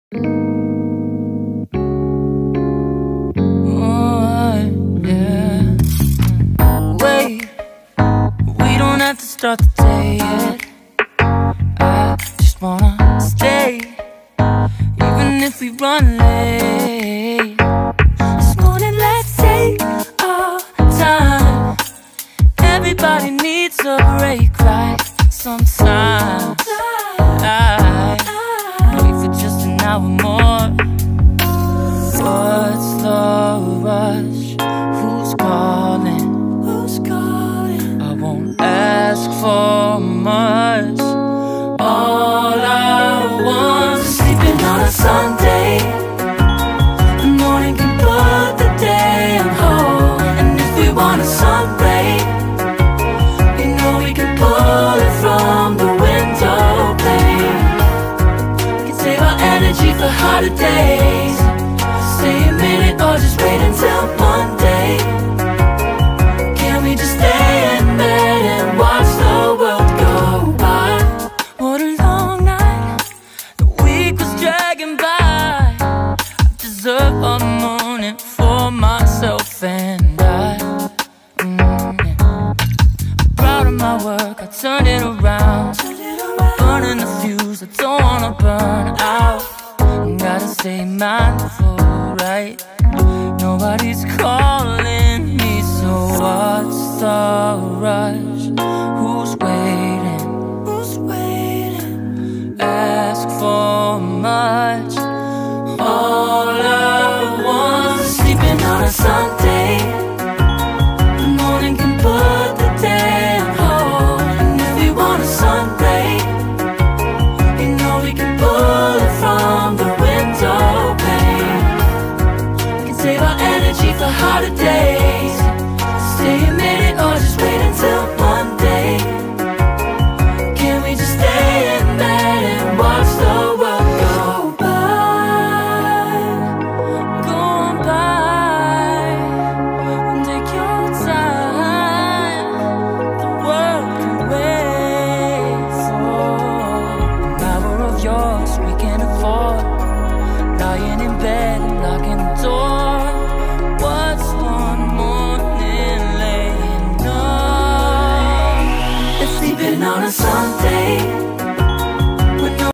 Oh, yeah. Wait, we don't have to start the day yet. I just wanna stay, even if we run late. This morning, let's take our time. Everybody needs a break, right? Sometimes I wait for just an hour more. What's the rush? Who's calling? Who's calling? I won't ask for much. All I want is sleeping on a Sunday. The morning can put the day on hold. And if we want a sun ray, you know we can pull it from the window pane. We can save our energy for harder days. Stay a minute or just wait until Monday. Can we just stay in bed and watch the world go by? What a long night, the week was dragging by. I deserve a morning for myself and I. I'm proud of my work, I turned it around. I'm burning the fuse, I don't wanna burn out. Gotta stay mindful, right? Nobody's calling me, so what's the rush? Who's waiting? Who's waiting? Ask for much.